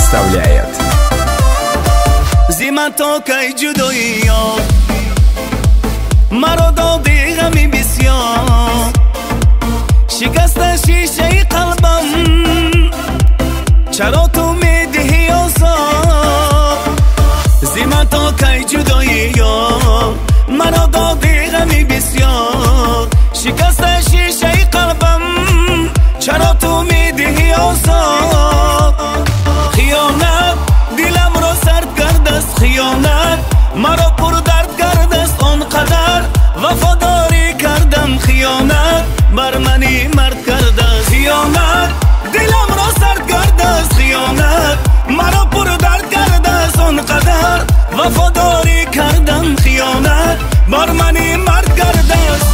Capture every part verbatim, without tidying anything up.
представляет Зима токай джудоиё маро доди гами бисёр шикаста шишаи қалбам чаро ту медиҳӣ озор Зима токай джудоиё маро доди гами бисёр шикаста шишаи қалбам чаро ту медиҳӣ озор خیانت دلم را سرد کرده است خیانت مرا پر درد کرده است آنقدر وفاداری کردم خیانت بر منی مرد کرده است خیانت دلم را سرد کرده است خیانت مرا پر درد کرده است آنقدر وفاداری کردم خیانت بر منی مرد کرده است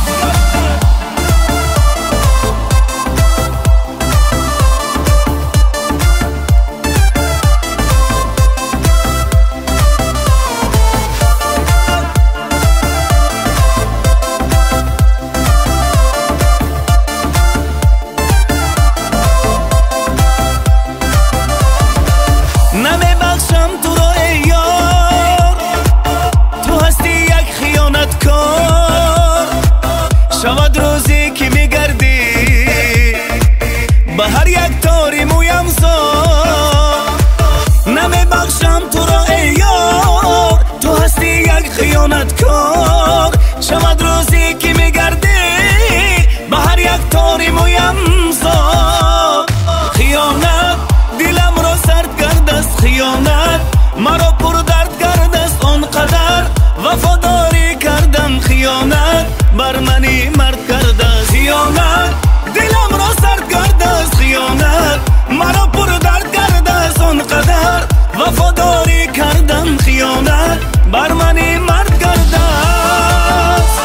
نمیبخشم تو را ای یار تو هستی یک خیانتکار شود روزی که میگردی به هر یک تاری مویم زار نمیبخشم تو را ای یار تو هستی یک خیانتکار شود روزی که میگردی به هر یک تاری مویم زار خیانت دلم را سرد کرده است خیانت مرا پر درد کرده است آنقدر وفاداری کردم خیانت بر منی مرد کرده است خیانت دلم را سرد کرده است خیانت مرا پر درد کرده است آنقدر وفاداری کردم خیانت بر منی مرد کرده است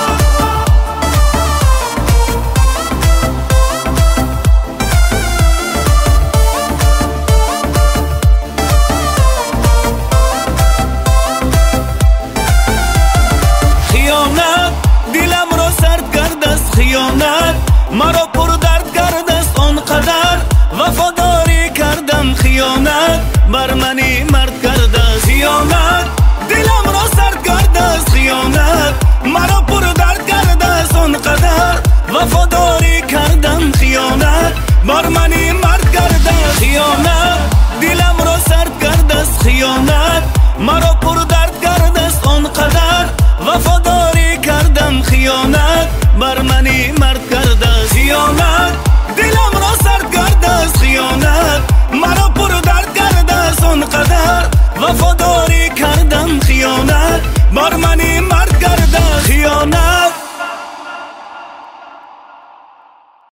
دلم را سرد کرده است خیانت مرا پر درد کرده است آنقدر وفاداری کردم خیانت بر منی مرد کرده است خیانت دلم را سرد کرده است خیانت مرا پر درد کرده است آنقدر وفاداری کردم خیانت بر منی مرد کرده است خیانت دلم را سرد کرده است خیانت مرا پر درد کرده است آنقدر وفاداری کردم خیانت بر منی مرد کرده است خیانت دلم را سرد کرده است خیانت مرا پر درد کرده است آنقدر وفاداری کردم خیانت بر منی